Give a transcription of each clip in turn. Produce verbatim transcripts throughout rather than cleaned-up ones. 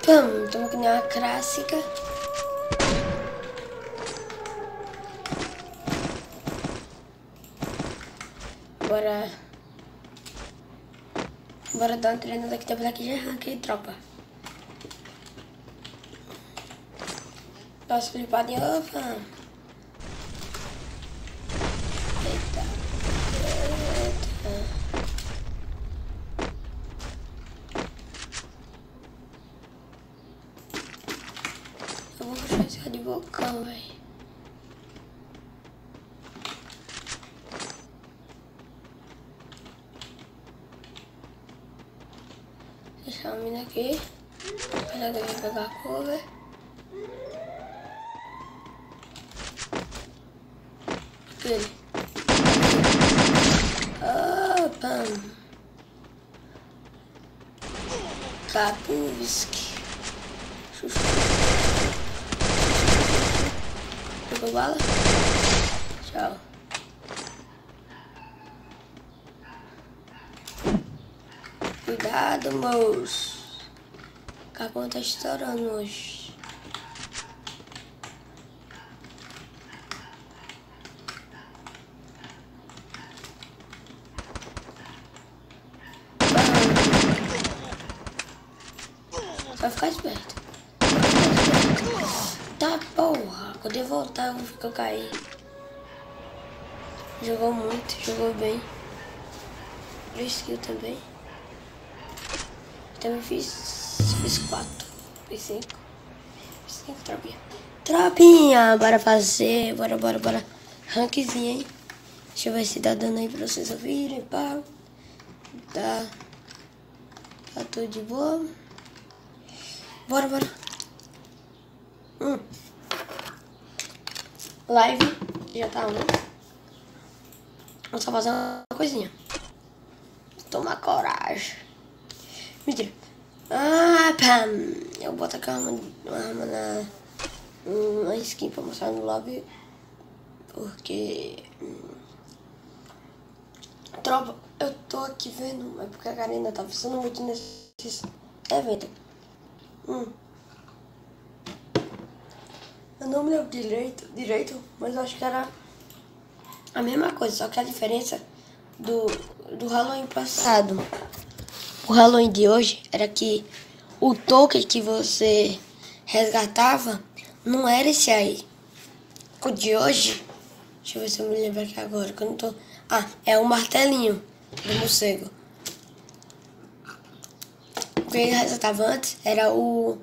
Pam, toma que nem uma clássica. Bora. Bora dar uma treinada aqui, temos aqui já arranquei tropa. Nossa, flipadinha, opa. Eita. Eita. Eu vou puxar esse de vulcão, velho. Deixar a mina aqui. Apesar que eu vou pegar a cover. Aquele. Opa! Kapuvski. Chuchu. Pegou bala? Tchau. Cuidado, moço. O capão tá estourando hoje. Vai ficar esperto. Tá porra. Quando eu voltar eu vou ficar cair. Jogou muito, jogou bem. Três kills também. Também fiz. Fiz quatro. Fiz cinco. Fiz cinco, tropinha. Tropinha! Bora fazer. Bora, bora, bora. Rankzinho, hein? Deixa eu ver se tá dando aí pra vocês ouvirem. Pá. Tá. Tá tudo de boa. Bora, bora. Hum. Live. Já tá um. Vou só fazer uma coisinha. Tomar coragem. Mentira. Ah, pam. Eu boto aqui uma, uma arma na... Uma skin pra mostrar no lobby. Porque... Tropa, eu tô aqui vendo. É porque a Karina tá funcionando muito nesses eventos. Hum. Eu não me lembro direito, direito, mas eu acho que era a mesma coisa, só que a diferença do, do Halloween passado, o Halloween de hoje, era que o token que você resgatava não era esse aí. O de hoje, deixa eu ver se eu me lembro aqui agora, que eu não tô... Ah, é o martelinho do morcego. O que ele resgatava antes era o...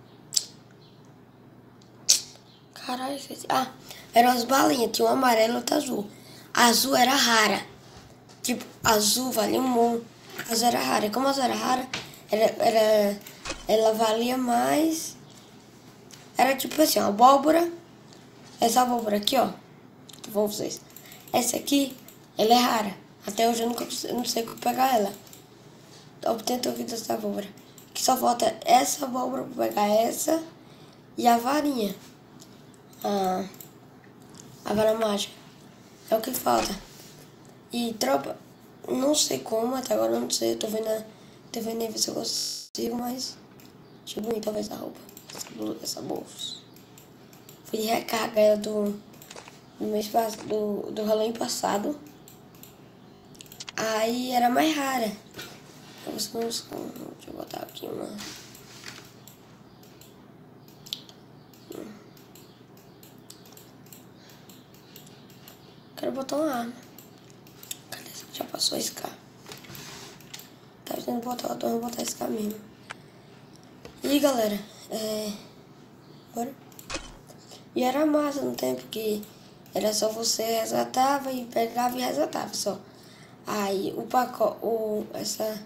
Caralho, esqueci. Ah, eram as balinhas, tinha um amarelo e outro azul. A azul era rara. Tipo, azul valia um monte. A azul era rara. E como a azul era rara, era, era, ela valia mais. Era tipo assim, uma abóbora. Essa abóbora aqui, ó. Vão vocês. Essa aqui, ela é rara. Até hoje eu nunca eu não sei como pegar ela. Obtento a vida dessa abóbora. Que só falta essa abóbora pra pegar essa e a varinha. Ah, a vara mágica. É o que falta. E tropa, não sei como, até agora eu não sei. Eu tô vendo, a, tô vendo aí ver se eu consigo, mas achei bonita talvez a roupa. Essa, essa bolsa. Fui de recarga ela do, do mês passado, do, do Halloween passado. Aí era mais rara. Vamos, vamos, deixa eu botar aqui uma. Quero botar uma arma. Cadê? Já passou a Scar. Tá tentando botar, eu tô vou botar a Scar mesmo. E aí, galera, é... Bora. E era massa no tempo que era só você resgatava e pegava e resgatava só. Aí o pacote, o... essa...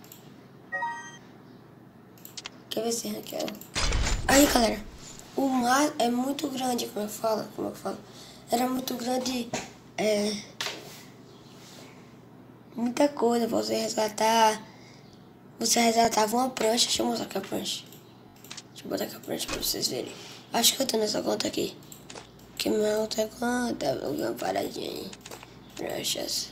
Quer ver se ranqueia? Aí, galera, o mar é muito grande, como eu falo, como eu falo. Era muito grande, é... muita coisa pra você resgatar. Você resgatava uma prancha. Deixa eu mostrar aqui a prancha. Deixa eu botar aqui a prancha pra vocês verem. Acho que eu tô nessa conta aqui. Que minha outra conta, eu vi uma paradinha aí. Pranchas.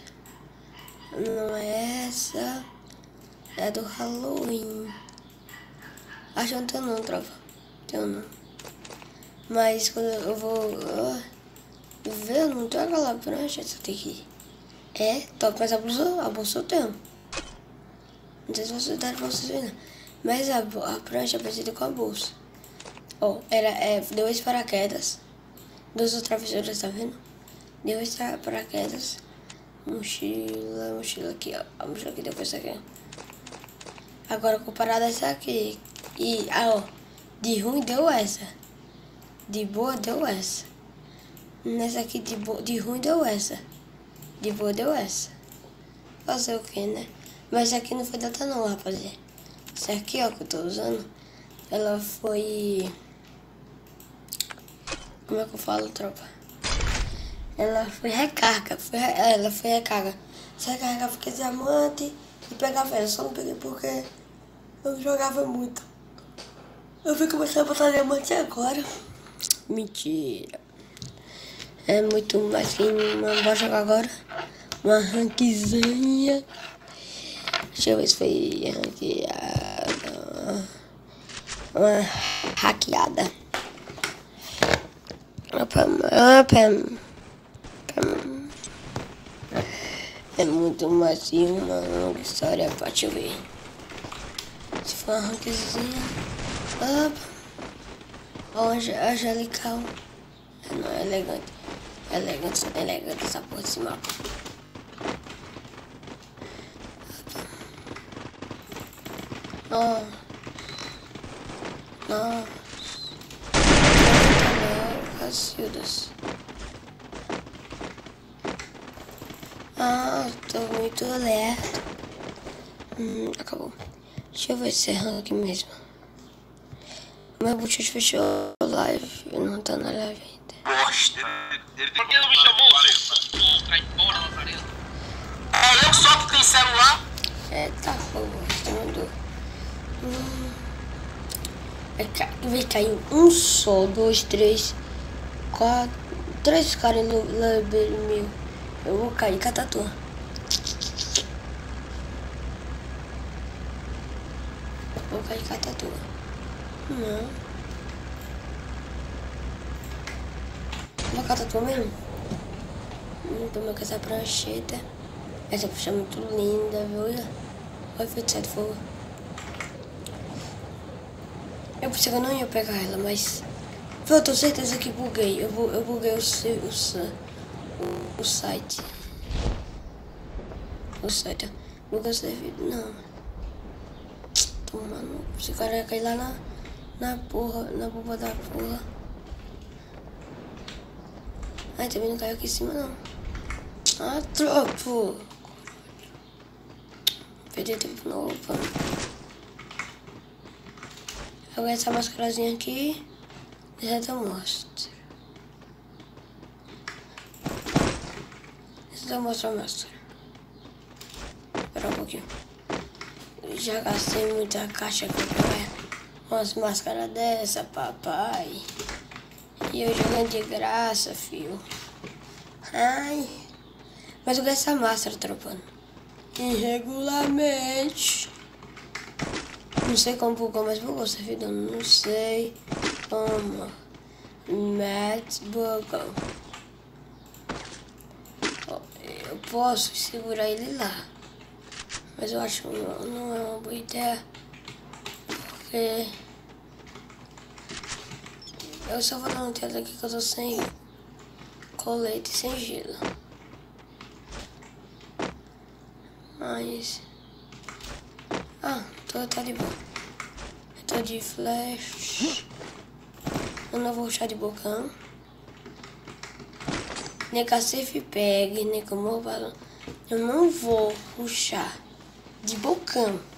Não é essa. É do Halloween. Acho que não tem não, tropa. Tem não. Mas quando eu vou uh, ver, eu não tenho aquela prancha, só tem que... É, top, mas a bolsa, a bolsa eu tenho. Não sei se vocês deram pra vocês verem, mas a, a prancha é parecida com a bolsa. Ó, oh, era é, dois paraquedas, duas travesseiras, tá vendo? Dois paraquedas, mochila, mochila aqui, ó. A mochila aqui depois essa aqui. Agora comparada a essa aqui. E, ah, ó, de ruim deu essa. De boa deu essa. Nessa aqui de, bo de ruim deu essa. De boa deu essa. Fazer o que, né? Mas essa aqui não foi data não, rapaziada. Essa aqui, ó, que eu tô usando, ela foi... Como é que eu falo, tropa? Ela foi recarga. Foi, ela foi recarga. Se recarregava porque diamante e pegava ela. Só não peguei porque eu jogava muito. Eu fui começar a botar diamante agora. Mentira. É muito mais que uma. Vou jogar agora uma rankzinha. Deixa eu ver se foi hackeada. Uma hackeada. Opa, opa. É muito mais que uma longa história pra te ver. Se for uma rankzinha. Opa. Hoje é angelical. Não é elegante. É elegante, é elegante essa porra desse mapa. Não. Não. Cacildas. Ah, tô muito alerta. Hum, acabou. Deixa eu ver se é rank mesmo. Meu bochecho fechou a live. Não tá na live ainda. Bosta. Por que não me chamou, seu caipora lazarento? É eu só que tem celular? É, tá bom. Você mandou. Hum. Vai cair um só, dois, três, quatro, três caras no labelo meu. Eu vou cair com a tatu. Vou cair com a tatu. Não. Vou com a tatu mesmo? Hum, tomei com essa prancheta. Essa prancha é muito linda, viu? Olha o efeito certo fogo. Eu pensei que eu não ia pegar ela, mas... Eu tenho certeza que buguei. Eu, bu eu buguei o, o, o, o site. O site. Nunca servido, não. Toma, não. Esse cara ia cair lá na... Na porra, na bomba da porra. Ai, também não caiu aqui em cima, não. Ah, tropo. Perdi tempo no opa. Agora essa mascarazinha aqui. Já te mostro. Deixa eu mostrar a máscara. Espera um pouquinho. Eu já gastei muita caixa pra pegar umas máscaras dessa, papai. E eu jogando de graça, fio. Ai. Mas eu ganhei essa máscara, tropando. Irregularmente. Não sei como bugou, mas bugou, servidor. Não sei como. Mas bugou. Eu posso segurar ele lá. Mas eu acho que não, não é uma boa ideia. Porque... Eu só vou dar uma tela aqui que eu tô sem colete, sem gelo. Mas... Ah, tô, tá de boa. Eu tô de flash. Eu não vou rushar de bocão. Nem que a safe pegue, nem que eu morro. Eu não vou rushar de bocão.